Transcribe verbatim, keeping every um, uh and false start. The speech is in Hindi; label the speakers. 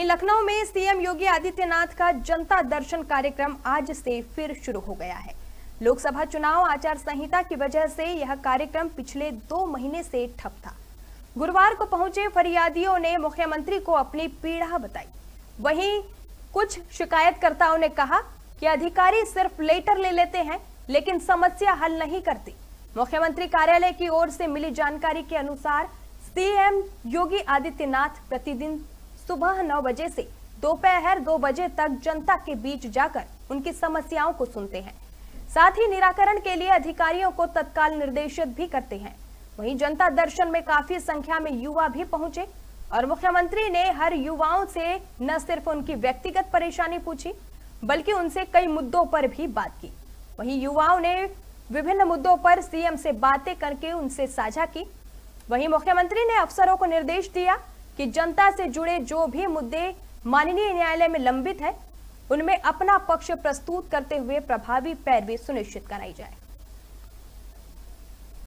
Speaker 1: लखनऊ में सीएम योगी आदित्यनाथ का जनता दर्शन कार्यक्रम आज से फिर शुरू हो गया है। लोकसभा चुनाव आचार संहिता की वजह से यह कार्यक्रम पिछले दो महीने से ठप था। गुरुवार को पहुंचे फरियादियों ने मुख्यमंत्री को अपनी पीड़ा बताई। वहीं कुछ शिकायतकर्ताओं ने कहा कि अधिकारी सिर्फ लेटर ले लेते हैं लेकिन समस्या हल नहीं करती। मुख्यमंत्री कार्यालय की ओर से मिली जानकारी के अनुसार सीएम योगी आदित्यनाथ प्रतिदिन सुबह नौ बजे से दोपहर दो बजे तक जनता के बीच जाकर उनकी समस्याओं को सुनते हैं, साथ ही निराकरण के लिए अधिकारियों को तत्काल निर्देशित भी करते हैं। वहीं जनता दर्शन में काफी संख्या में युवा भी पहुंचे और मुख्यमंत्री ने हर युवाओं से न सिर्फ उनकी व्यक्तिगत परेशानी पूछी बल्कि उनसे कई मुद्दों पर भी बात की। वहीं युवाओं ने विभिन्न मुद्दों पर सीएम से बातें करके उनसे साझा की। वहीं मुख्यमंत्री ने अफसरों को निर्देश दिया कि जनता से जुड़े जो भी मुद्दे माननीय न्यायालय में लंबित है उनमें अपना पक्ष प्रस्तुत करते हुए प्रभावी पैरवी सुनिश्चित कराई जाए।